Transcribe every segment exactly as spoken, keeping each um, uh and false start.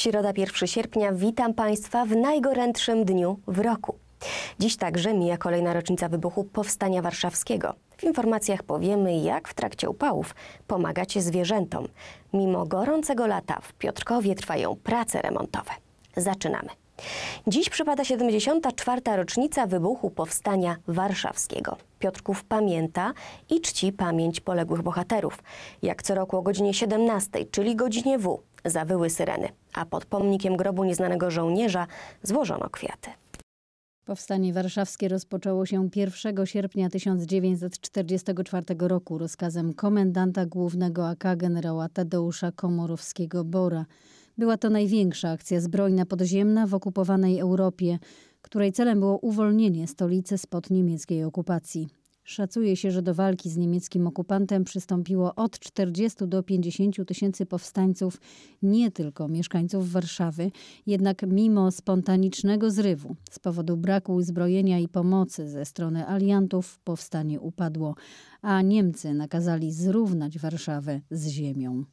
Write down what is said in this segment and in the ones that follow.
Środa pierwszego sierpnia. Witam Państwa w najgorętszym dniu w roku. Dziś także mija kolejna rocznica wybuchu Powstania Warszawskiego. W informacjach powiemy, jak w trakcie upałów pomagać zwierzętom. Mimo gorącego lata w Piotrkowie trwają prace remontowe. Zaczynamy. Dziś przypada siedemdziesiąta czwarta rocznica wybuchu Powstania Warszawskiego. Piotrków pamięta i czci pamięć poległych bohaterów. Jak co roku o godzinie siedemnastej, czyli godzinie W, zawyły syreny, a pod pomnikiem grobu nieznanego żołnierza złożono kwiaty. Powstanie warszawskie rozpoczęło się pierwszego sierpnia tysiąc dziewięćset czterdziestego czwartego roku rozkazem komendanta głównego A K generała Tadeusza Komorowskiego-Bora. Była to największa akcja zbrojna podziemna w okupowanej Europie, której celem było uwolnienie stolicy spod niemieckiej okupacji. Szacuje się, że do walki z niemieckim okupantem przystąpiło od czterdziestu do pięćdziesięciu tysięcy powstańców, nie tylko mieszkańców Warszawy, jednak mimo spontanicznego zrywu z powodu braku uzbrojenia i pomocy ze strony aliantów powstanie upadło, a Niemcy nakazali zrównać Warszawę z ziemią.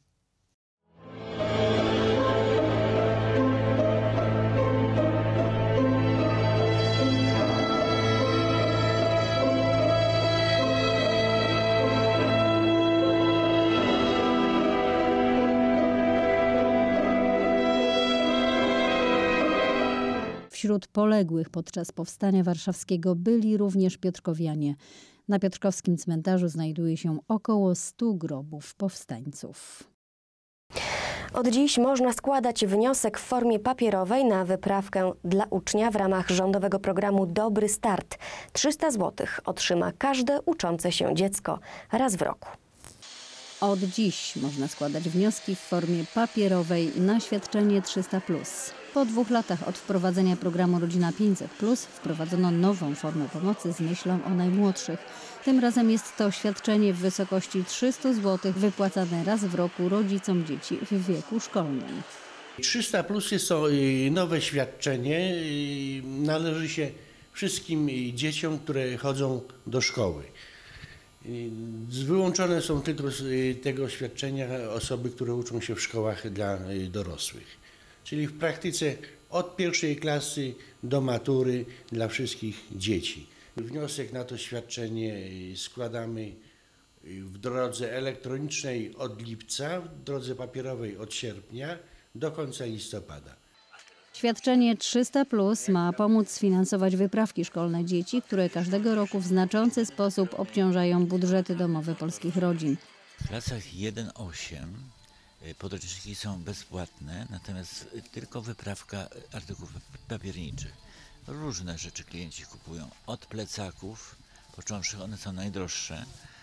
Wśród poległych podczas Powstania Warszawskiego byli również piotrkowianie. Na piotrkowskim cmentarzu znajduje się około stu grobów powstańców. Od dziś można składać wniosek w formie papierowej na wyprawkę dla ucznia w ramach rządowego programu Dobry Start. trzysta złotych otrzyma każde uczące się dziecko raz w roku. Od dziś można składać wnioski w formie papierowej na świadczenie trzysta plus. Po dwóch latach od wprowadzenia programu Rodzina pięćset plus wprowadzono nową formę pomocy z myślą o najmłodszych. Tym razem jest to świadczenie w wysokości trzysta złotych wypłacane raz w roku rodzicom dzieci w wieku szkolnym. trzysta plus jest to nowe świadczenie. Należy się wszystkim dzieciom, które chodzą do szkoły. Wyłączone są tylko z tego świadczenia osoby, które uczą się w szkołach dla dorosłych. Czyli w praktyce od pierwszej klasy do matury dla wszystkich dzieci. Wniosek na to świadczenie składamy w drodze elektronicznej od lipca, w drodze papierowej od sierpnia do końca listopada. Świadczenie trzysta plus ma pomóc sfinansować wyprawki szkolne dzieci, które każdego roku w znaczący sposób obciążają budżety domowe polskich rodzin. W klasach jeden osiem podręczniki są bezpłatne, natomiast tylko wyprawka artykułów papierniczych. Różne rzeczy klienci kupują, od plecaków, począwszy, one są najdroższe,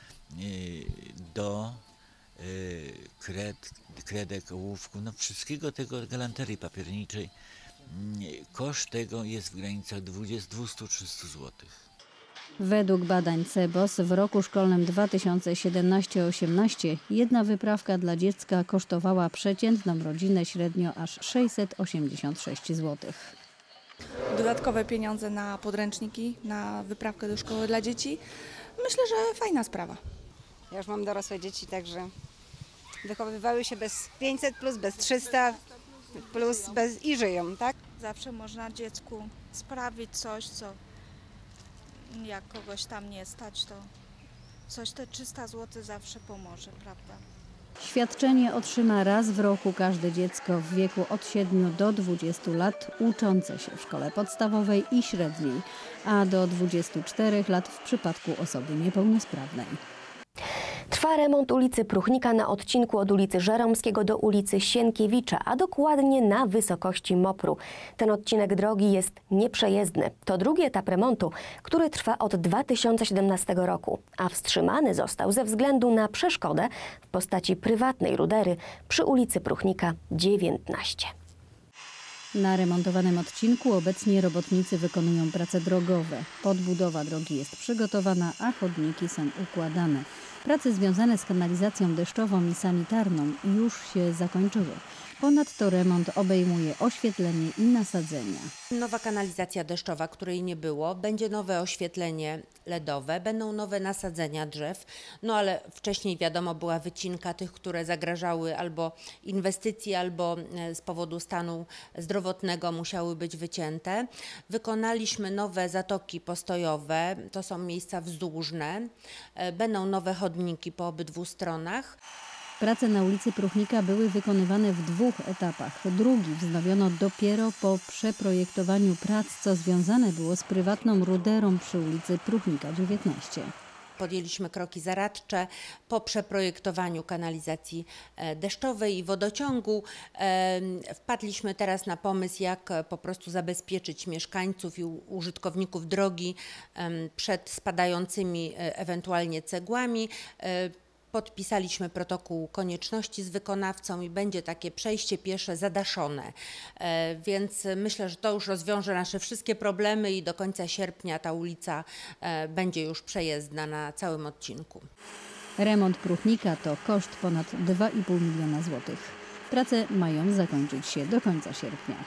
do kred, kredek, ołówków, no wszystkiego tego, galanterii papierniczej. Koszt tego jest w granicach dwudziestu do trzystu złotych. Według badań C E B O S w roku szkolnym dwa tysiące siedemnastym osiemnastym jedna wyprawka dla dziecka kosztowała przeciętną rodzinę średnio aż sześćset osiemdziesiąt sześć złotych. Dodatkowe pieniądze na podręczniki, na wyprawkę do szkoły dla dzieci. Myślę, że fajna sprawa. Ja już mam dorosłe dzieci, także wychowywały się bez pięćset plus, bez trzysta plus bez i żyją, tak? Zawsze można dziecku sprawić coś, co jak kogoś tam nie stać, to coś te trzysta złotych zawsze pomoże, prawda? Świadczenie otrzyma raz w roku każde dziecko w wieku od siedmiu do dwudziestu lat uczące się w szkole podstawowej i średniej, a do dwudziestu czterech lat w przypadku osoby niepełnosprawnej. Trwa remont ulicy Pruchnika na odcinku od ulicy Żeromskiego do ulicy Sienkiewicza, a dokładnie na wysokości Mopru. Ten odcinek drogi jest nieprzejezdny. To drugi etap remontu, który trwa od dwa tysiące siedemnastego roku, a wstrzymany został ze względu na przeszkodę w postaci prywatnej rudery przy ulicy Pruchnika dziewiętnaście. Na remontowanym odcinku obecnie robotnicy wykonują prace drogowe. Podbudowa drogi jest przygotowana, a chodniki są układane. Prace związane z kanalizacją deszczową i sanitarną już się zakończyły. Ponadto remont obejmuje oświetlenie i nasadzenia. Nowa kanalizacja deszczowa, której nie było, będzie nowe oświetlenie ledowe, będą nowe nasadzenia drzew, no ale wcześniej wiadomo była wycinka tych, które zagrażały albo inwestycji, albo z powodu stanu zdrowotnego musiały być wycięte. Wykonaliśmy nowe zatoki postojowe, to są miejsca wzdłużne, będą nowe chodniki po obydwu stronach. Prace na ulicy Pruchnika były wykonywane w dwóch etapach. Drugi wznowiono dopiero po przeprojektowaniu prac, co związane było z prywatną ruderą przy ulicy Pruchnika dziewiętnaście. Podjęliśmy kroki zaradcze po przeprojektowaniu kanalizacji deszczowej i wodociągu. Wpadliśmy teraz na pomysł, jak po prostu zabezpieczyć mieszkańców i użytkowników drogi przed spadającymi ewentualnie cegłami. Podpisaliśmy protokół konieczności z wykonawcą i będzie takie przejście piesze zadaszone, więc myślę, że to już rozwiąże nasze wszystkie problemy i do końca sierpnia ta ulica będzie już przejezdna na całym odcinku. Remont Pruchnika to koszt ponad dwa i pół miliona złotych. Prace mają zakończyć się do końca sierpnia.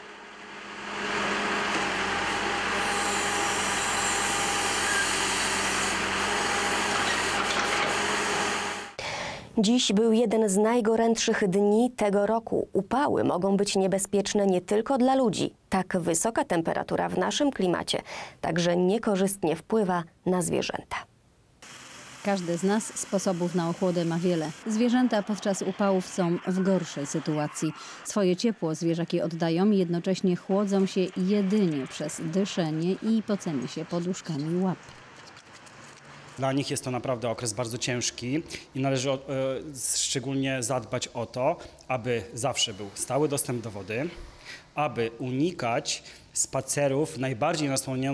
Dziś był jeden z najgorętszych dni tego roku. Upały mogą być niebezpieczne nie tylko dla ludzi. Tak wysoka temperatura w naszym klimacie także niekorzystnie wpływa na zwierzęta. Każdy z nas sposobów na ochłodę ma wiele. Zwierzęta podczas upałów są w gorszej sytuacji. Swoje ciepło zwierzaki oddają i jednocześnie chłodzą się jedynie przez dyszenie i pocenie się poduszkami łap. Dla nich jest to naprawdę okres bardzo ciężki i należy e, szczególnie zadbać o to, aby zawsze był stały dostęp do wody, aby unikać spacerów w najbardziej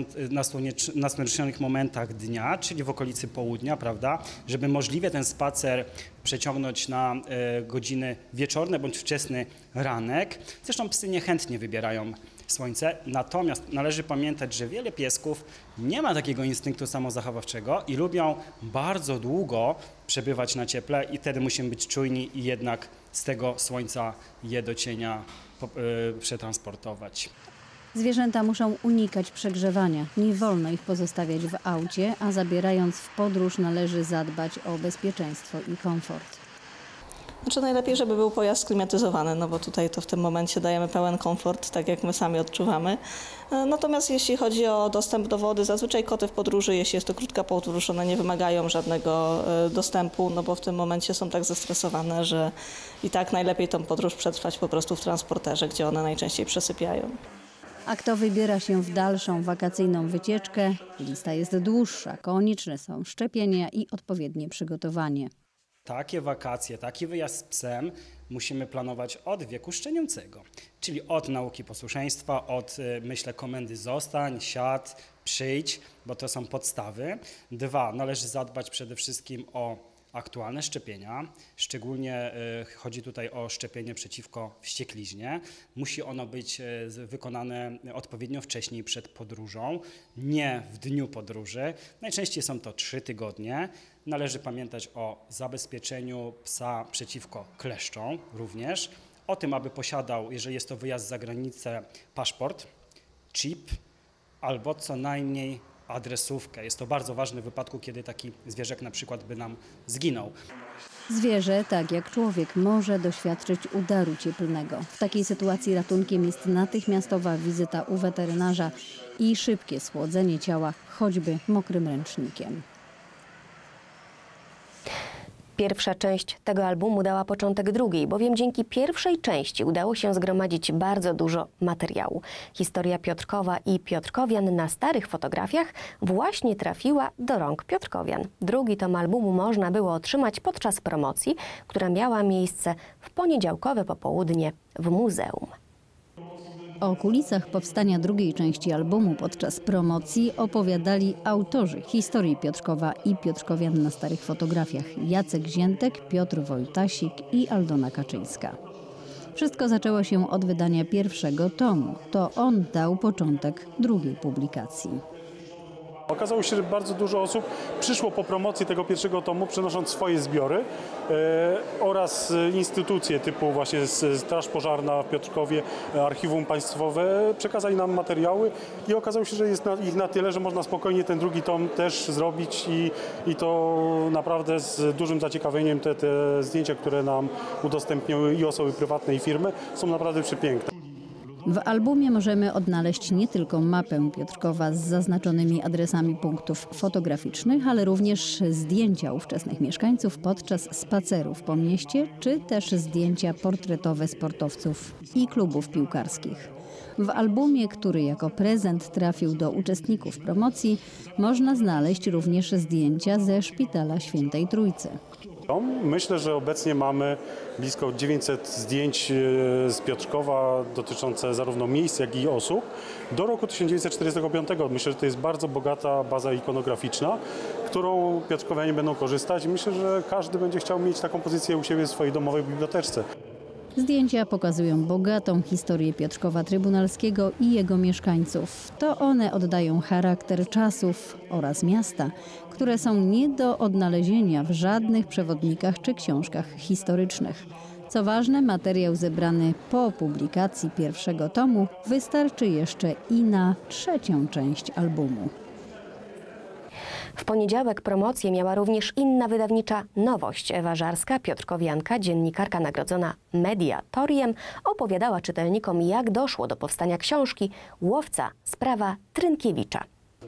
nasłonecznionych momentach dnia, czyli w okolicy południa, prawda, żeby możliwie ten spacer przeciągnąć na e, godziny wieczorne bądź wczesny ranek. Zresztą psy niechętnie wybierają słońce, natomiast należy pamiętać, że wiele piesków nie ma takiego instynktu samozachowawczego i lubią bardzo długo przebywać na cieple i wtedy musimy być czujni i jednak z tego słońca je do cienia yy, przetransportować. Zwierzęta muszą unikać przegrzewania. Nie wolno ich pozostawiać w aucie, a zabierając w podróż należy zadbać o bezpieczeństwo i komfort. Znaczy najlepiej, żeby był pojazd sklimatyzowany, no bo tutaj to w tym momencie dajemy pełen komfort, tak jak my sami odczuwamy. Natomiast jeśli chodzi o dostęp do wody, zazwyczaj koty w podróży, jeśli jest to krótka podróż, one nie wymagają żadnego dostępu, no bo w tym momencie są tak zestresowane, że i tak najlepiej tą podróż przetrwać po prostu w transporterze, gdzie one najczęściej przesypiają. A kto wybiera się w dalszą wakacyjną wycieczkę, lista jest dłuższa. Konieczne są szczepienia i odpowiednie przygotowanie. Takie wakacje, taki wyjazd z psem musimy planować od wieku szczeniącego, czyli od nauki posłuszeństwa, od, myślę, komendy zostań, siad, przyjdź, bo to są podstawy. Dwa, należy zadbać przede wszystkim o aktualne szczepienia, szczególnie y, chodzi tutaj o szczepienie przeciwko wściekliźnie. Musi ono być y, wykonane odpowiednio wcześniej przed podróżą, nie w dniu podróży. Najczęściej są to trzy tygodnie. Należy pamiętać o zabezpieczeniu psa przeciwko kleszczom również, o tym, aby posiadał, jeżeli jest to wyjazd za granicę, paszport, chip albo co najmniej adresówkę. Jest to bardzo ważne w wypadku, kiedy taki zwierzak na przykład by nam zginął. Zwierzę, tak jak człowiek, może doświadczyć udaru cieplnego. W takiej sytuacji ratunkiem jest natychmiastowa wizyta u weterynarza i szybkie schłodzenie ciała, choćby mokrym ręcznikiem. Pierwsza część tego albumu dała początek drugiej, bowiem dzięki pierwszej części udało się zgromadzić bardzo dużo materiału. Historia Piotrkowa i Piotrkowian na starych fotografiach właśnie trafiła do rąk Piotrkowian. Drugi tom albumu można było otrzymać podczas promocji, która miała miejsce w poniedziałkowe popołudnie w muzeum. O kulisach powstania drugiej części albumu podczas promocji opowiadali autorzy historii Piotrkowa i Piotrkowian na starych fotografiach: Jacek Ziętek, Piotr Wojtasik i Aldona Kaczyńska. Wszystko zaczęło się od wydania pierwszego tomu. To on dał początek drugiej publikacji. Okazało się, że bardzo dużo osób przyszło po promocji tego pierwszego tomu, przynosząc swoje zbiory e, oraz instytucje typu właśnie Straż Pożarna w Piotrkowie, Archiwum Państwowe przekazali nam materiały i okazało się, że jest na, ich na tyle, że można spokojnie ten drugi tom też zrobić i, i to naprawdę z dużym zaciekawieniem te, te zdjęcia, które nam udostępniły i osoby prywatne i firmy, są naprawdę przepiękne. W albumie możemy odnaleźć nie tylko mapę Piotrkowa z zaznaczonymi adresami punktów fotograficznych, ale również zdjęcia ówczesnych mieszkańców podczas spacerów po mieście, czy też zdjęcia portretowe sportowców i klubów piłkarskich. W albumie, który jako prezent trafił do uczestników promocji, można znaleźć również zdjęcia ze Szpitala Świętej Trójcy. Myślę, że obecnie mamy blisko dziewięćset zdjęć z Piotrkowa dotyczące zarówno miejsc, jak i osób. Do roku tysiąc dziewięćset czterdziestego piątego myślę, że to jest bardzo bogata baza ikonograficzna, którą piotrkowianie będą korzystać i myślę, że każdy będzie chciał mieć taką pozycję u siebie w swojej domowej biblioteczce. Zdjęcia pokazują bogatą historię Piotrkowa Trybunalskiego i jego mieszkańców. To one oddają charakter czasów oraz miasta, które są nie do odnalezienia w żadnych przewodnikach czy książkach historycznych. Co ważne, materiał zebrany po publikacji pierwszego tomu wystarczy jeszcze i na trzecią część albumu. W poniedziałek promocję miała również inna wydawnicza nowość. Ewa Żarska, piotrkowianka, dziennikarka nagrodzona Mediatoriem, opowiadała czytelnikom, jak doszło do powstania książki Łowca – sprawa Trynkiewicza.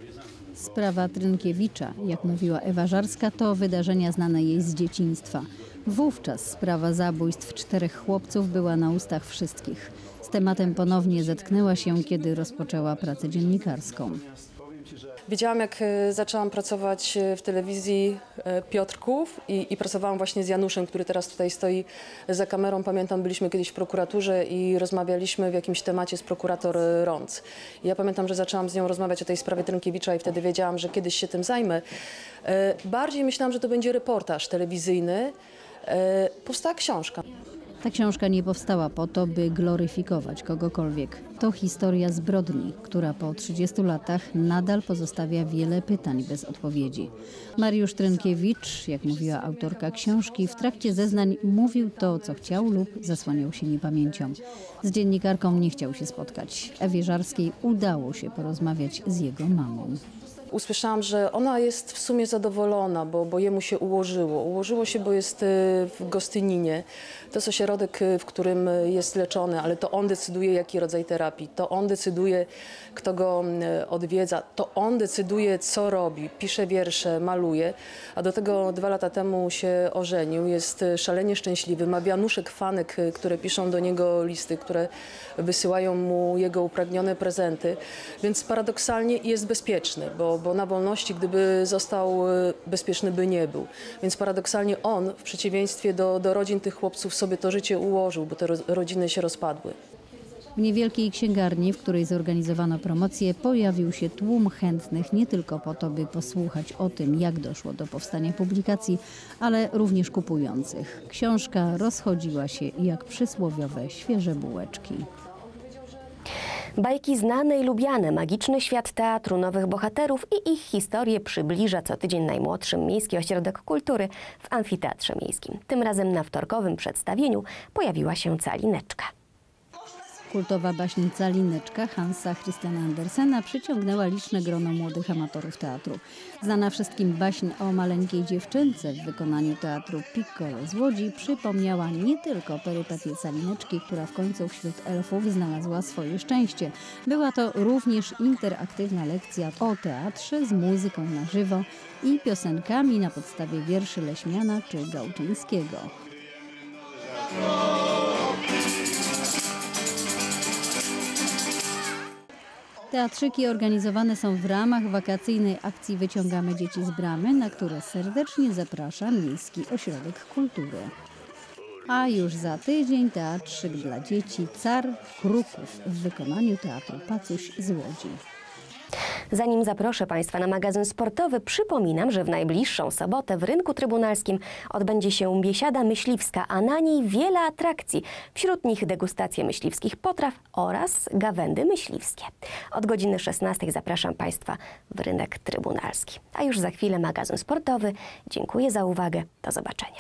Sprawa Trynkiewicza, jak mówiła Ewa Żarska, to wydarzenia znane jej z dzieciństwa. Wówczas sprawa zabójstw czterech chłopców była na ustach wszystkich. Z tematem ponownie zetknęła się, kiedy rozpoczęła pracę dziennikarską. Wiedziałam, jak zaczęłam pracować w telewizji Piotrków i, i pracowałam właśnie z Januszem, który teraz tutaj stoi za kamerą. Pamiętam, byliśmy kiedyś w prokuraturze i rozmawialiśmy w jakimś temacie z prokurator Rąc. I ja pamiętam, że zaczęłam z nią rozmawiać o tej sprawie Trynkiewicza i wtedy wiedziałam, że kiedyś się tym zajmę. Bardziej myślałam, że to będzie reportaż telewizyjny. Powstała książka. Ta książka nie powstała po to, by gloryfikować kogokolwiek. To historia zbrodni, która po trzydziestu latach nadal pozostawia wiele pytań bez odpowiedzi. Mariusz Trynkiewicz, jak mówiła autorka książki, w trakcie zeznań mówił to, co chciał lub zasłaniał się niepamięcią. Z dziennikarką nie chciał się spotkać. Ewie Żarskiej udało się porozmawiać z jego mamą. Usłyszałam, że ona jest w sumie zadowolona, bo, bo jemu się ułożyło. Ułożyło się, bo jest w Gostyninie. To jest ośrodek, w którym jest leczony, ale to on decyduje, jaki rodzaj terapii. To on decyduje, kto go odwiedza. To on decyduje, co robi. Pisze wiersze, maluje. A do tego dwa lata temu się ożenił. Jest szalenie szczęśliwy. Ma wianuszek fanek, które piszą do niego listy, które wysyłają mu jego upragnione prezenty. Więc paradoksalnie jest bezpieczny, bo bo na wolności, gdyby został bezpieczny, by nie był. Więc paradoksalnie on, w przeciwieństwie do, do rodzin tych chłopców, sobie to życie ułożył, bo te rodziny się rozpadły. W niewielkiej księgarni, w której zorganizowano promocję, pojawił się tłum chętnych nie tylko po to, by posłuchać o tym, jak doszło do powstania publikacji, ale również kupujących. Książka rozchodziła się jak przysłowiowe świeże bułeczki. Bajki znane i lubiane, magiczny świat teatru nowych bohaterów i ich historię przybliża co tydzień najmłodszy Miejski Ośrodek Kultury w Amfiteatrze Miejskim. Tym razem na wtorkowym przedstawieniu pojawiła się Calineczka. Kultowa baśń Calineczka Hansa Christiana Andersena przyciągnęła liczne grono młodych amatorów teatru. Znana wszystkim baśń o maleńkiej dziewczynce w wykonaniu teatru Piccolo z Łodzi przypomniała nie tylko perypetię Calineczki, która w końcu wśród elfów znalazła swoje szczęście. Była to również interaktywna lekcja o teatrze z muzyką na żywo i piosenkami na podstawie wierszy Leśmiana czy Gałczyńskiego. Teatrzyki organizowane są w ramach wakacyjnej akcji Wyciągamy dzieci z bramy, na które serdecznie zaprasza Miejski Ośrodek Kultury. A już za tydzień teatrzyk dla dzieci Car Kruków w wykonaniu Teatru Pacuś z Łodzi. Zanim zaproszę Państwa na magazyn sportowy, przypominam, że w najbliższą sobotę w Rynku Trybunalskim odbędzie się biesiada myśliwska, a na niej wiele atrakcji. Wśród nich degustacje myśliwskich potraw oraz gawędy myśliwskie. Od godziny szesnastej zapraszam Państwa w Rynek Trybunalski. A już za chwilę magazyn sportowy. Dziękuję za uwagę. Do zobaczenia.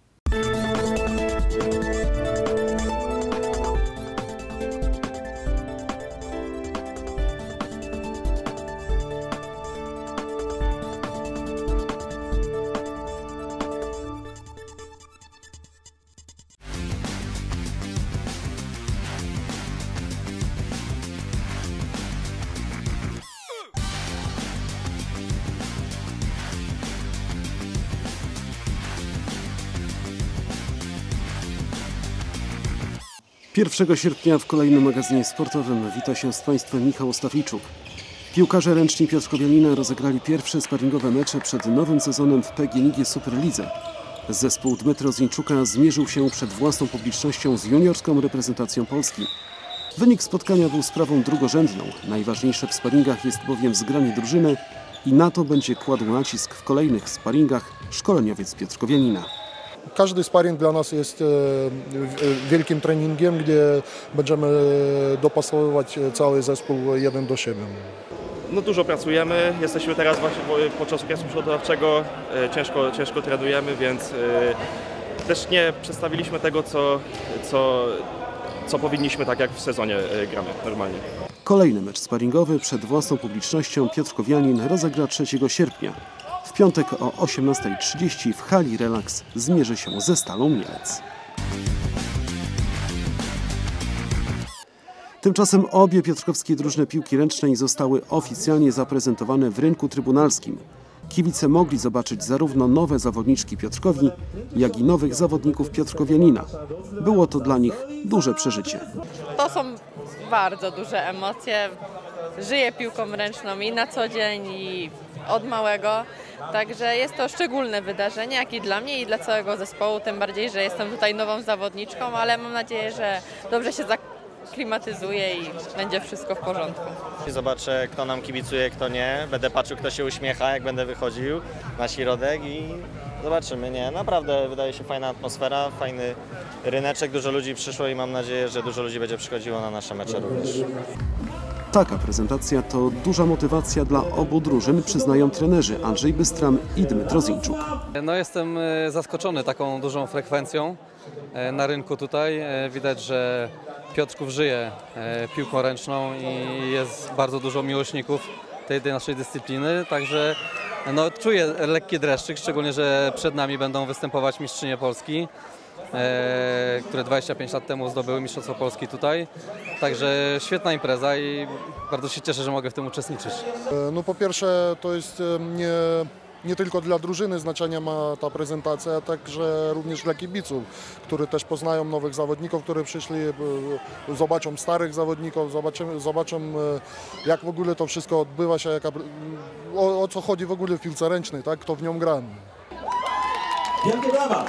pierwszego sierpnia w kolejnym magazynie sportowym wita się z Państwem Michał Ostafijczuk. Piłkarze ręczni Piotrkowianina rozegrali pierwsze sparingowe mecze przed nowym sezonem w P G N iG Superlidze. Zespół Dmytro Rozyńczuka zmierzył się przed własną publicznością z juniorską reprezentacją Polski. Wynik spotkania był sprawą drugorzędną. Najważniejsze w sparingach jest bowiem zgranie drużyny i na to będzie kładł nacisk w kolejnych sparingach szkoleniowiec Piotrkowianina. Każdy sparring dla nas jest wielkim treningiem, gdzie będziemy dopasowywać cały zespół jeden do siebie. No dużo pracujemy, jesteśmy teraz właśnie podczas okresu przygotowawczego, ciężko, ciężko trenujemy, więc też nie przedstawiliśmy tego, co, co, co powinniśmy, tak jak w sezonie gramy normalnie. Kolejny mecz sparingowy przed własną publicznością Piotrkowianin rozegra trzeciego sierpnia. W piątek o osiemnastej trzydzieści w hali Relaks zmierzy się ze Stalą Mielec. Tymczasem obie piotrkowskie drużyny piłki ręcznej zostały oficjalnie zaprezentowane w Rynku Trybunalskim. Kibice mogli zobaczyć zarówno nowe zawodniczki Piotrkowi, jak i nowych zawodników Piotrkowianina. Było to dla nich duże przeżycie. To są bardzo duże emocje. Żyję piłką ręczną i na co dzień, i od małego. Także jest to szczególne wydarzenie, jak i dla mnie, i dla całego zespołu, tym bardziej, że jestem tutaj nową zawodniczką, ale mam nadzieję, że dobrze się zaklimatyzuję i będzie wszystko w porządku. Zobaczę, kto nam kibicuje, kto nie. Będę patrzył, kto się uśmiecha, jak będę wychodził na środek i zobaczymy. Nie, naprawdę wydaje się fajna atmosfera, fajny ryneczek, dużo ludzi przyszło i mam nadzieję, że dużo ludzi będzie przychodziło na nasze mecze również. Taka prezentacja to duża motywacja dla obu drużyn, przyznają trenerzy Andrzej Bystram i Dmytro Rozyńczuk. No, jestem zaskoczony taką dużą frekwencją na rynku tutaj. Widać, że Piotrków żyje piłką ręczną i jest bardzo dużo miłośników tej naszej dyscypliny, także no, czuję lekki dreszczyk, szczególnie, że przed nami będą występować mistrzynie Polski, które dwadzieścia pięć lat temu zdobyły Mistrzostwo Polski tutaj. Także świetna impreza i bardzo się cieszę, że mogę w tym uczestniczyć. No po pierwsze to jest nie, nie tylko dla drużyny znaczenia ma ta prezentacja, także również dla kibiców, którzy też poznają nowych zawodników, którzy przyszli, zobaczą starych zawodników, zobaczą, zobaczą jak w ogóle to wszystko odbywa się, jaka, o, o co chodzi w ogóle w piłce ręcznej, tak? Kto w nią gra. Wielkie brawa!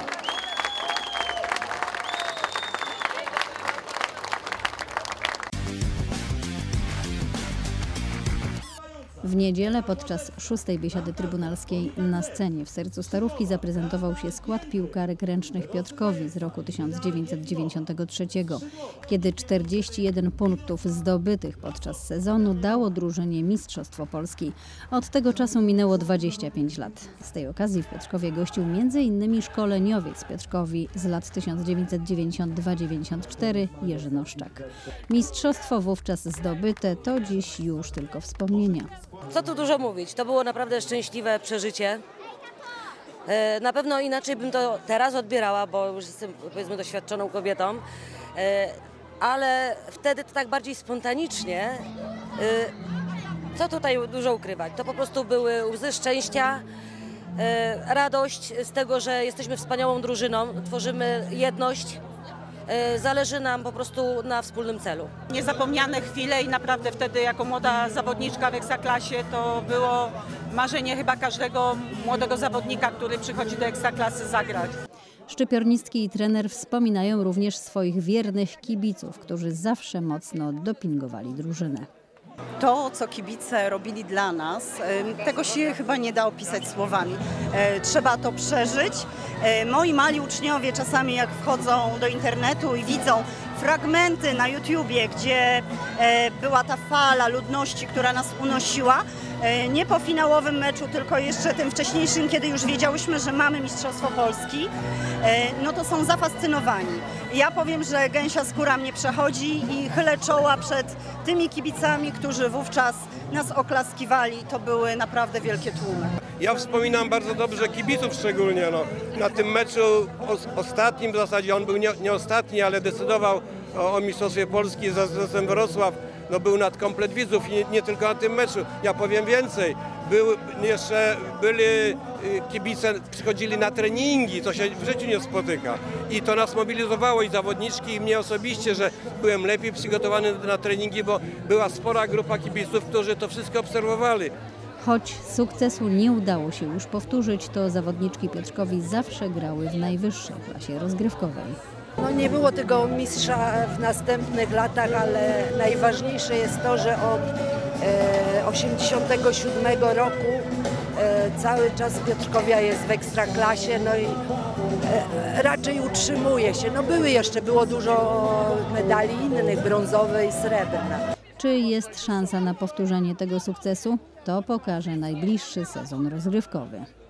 W niedzielę podczas szóstej biesiady trybunalskiej na scenie w sercu Starówki zaprezentował się skład piłkarek ręcznych Piotrkowi z roku tysiąc dziewięćset dziewięćdziesiątego trzeciego, kiedy czterdzieści jeden punktów zdobytych podczas sezonu dało drużynie Mistrzostwo Polski. Od tego czasu minęło dwadzieścia pięć lat. Z tej okazji w Piotrkowie gościł między innymi szkoleniowiec Piotrkowi z lat tysiąc dziewięćset dziewięćdziesiąt dwa dziewięćdziesiąt cztery Jerzy Noszczak. Mistrzostwo wówczas zdobyte to dziś już tylko wspomnienia. Co tu dużo mówić, to było naprawdę szczęśliwe przeżycie. Na pewno inaczej bym to teraz odbierała, bo już jestem, powiedzmy, doświadczoną kobietą, ale wtedy to tak bardziej spontanicznie. Co tutaj dużo ukrywać? To po prostu były łzy szczęścia, radość z tego, że jesteśmy wspaniałą drużyną, tworzymy jedność. Zależy nam po prostu na wspólnym celu. Niezapomniane chwile i naprawdę wtedy jako młoda zawodniczka w Ekstraklasie to było marzenie chyba każdego młodego zawodnika, który przychodzi do Ekstraklasy zagrać. Szczypiornistki i trener wspominają również swoich wiernych kibiców, którzy zawsze mocno dopingowali drużynę. To, co kibice robili dla nas, tego się chyba nie da opisać słowami. Trzeba to przeżyć. Moi mali uczniowie czasami jak wchodzą do internetu i widzą fragmenty na YouTubie, gdzie była ta fala ludności, która nas unosiła, nie po finałowym meczu, tylko jeszcze tym wcześniejszym, kiedy już wiedziałyśmy, że mamy Mistrzostwo Polski, no to są zafascynowani. Ja powiem, że gęsia skóra mnie przechodzi i chylę czoła przed tymi kibicami, którzy wówczas nas oklaskiwali. To były naprawdę wielkie tłumy. Ja wspominam bardzo dobrze kibiców szczególnie. No, na tym meczu o, ostatnim w zasadzie, on był nie, nie ostatni, ale decydował o, o Mistrzostwie Polski z zespołem Wrocław. No, był nadkomplet widzów i nie, nie tylko na tym meczu. Ja powiem więcej. Był, jeszcze byli kibice, przychodzili na treningi, co się w życiu nie spotyka. I to nas mobilizowało i zawodniczki, i mnie osobiście, że byłem lepiej przygotowany na treningi, bo była spora grupa kibiców, którzy to wszystko obserwowali. Choć sukcesu nie udało się już powtórzyć, to zawodniczki Piotrkowi zawsze grały w najwyższej klasie rozgrywkowej. No nie było tego mistrza w następnych latach, ale najważniejsze jest to, że od e, osiemdziesiątego siódmego roku e, cały czas Piotrkowia jest w ekstraklasie, no i e, raczej utrzymuje się. No były jeszcze, było dużo medali innych, brązowej, srebrna. Czy jest szansa na powtórzenie tego sukcesu? To pokaże najbliższy sezon rozgrywkowy.